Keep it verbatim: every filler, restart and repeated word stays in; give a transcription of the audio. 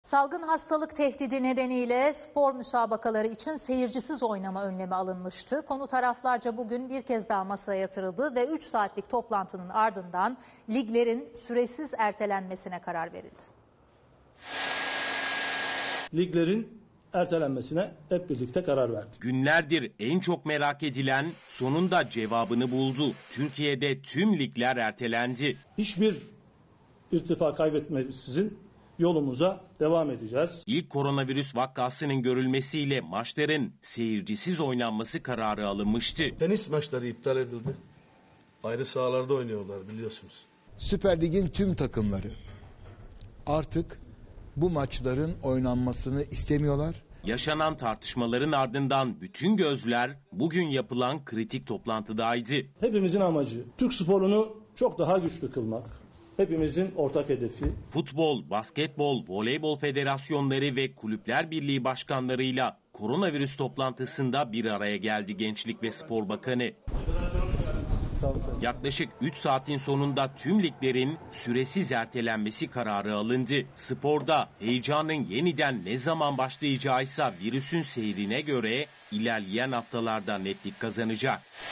Salgın hastalık tehdidi nedeniyle spor müsabakaları için seyircisiz oynama önlemi alınmıştı. Konu taraflarca bugün bir kez daha masaya yatırıldı ve üç saatlik toplantının ardından liglerin süresiz ertelenmesine karar verildi. Liglerin ertelenmesine hep birlikte karar verdik. Günlerdir en çok merak edilen sonunda cevabını buldu. Türkiye'de tüm ligler ertelendi. Hiçbir irtifa kaybetmeksizin yolumuza devam edeceğiz. İlk koronavirüs vakasının görülmesiyle maçların seyircisiz oynanması kararı alınmıştı. Tenis maçları iptal edildi. Ayrı sahalarda oynuyorlar biliyorsunuz. Süper Lig'in tüm takımları artık bu maçların oynanmasını istemiyorlar. Yaşanan tartışmaların ardından bütün gözler bugün yapılan kritik toplantıdaydı. Hepimizin amacı Türk sporunu çok daha güçlü kılmak. Hepimizin ortak hedefi. Futbol, basketbol, voleybol federasyonları ve kulüpler birliği başkanlarıyla koronavirüs toplantısında bir araya geldi Gençlik ve Spor Bakanı. Yaklaşık üç saatin sonunda tüm liglerin süresiz ertelenmesi kararı alındı. Sporda heyecanın yeniden ne zaman başlayacağıysa virüsün seyrine göre ilerleyen haftalarda netlik kazanacak.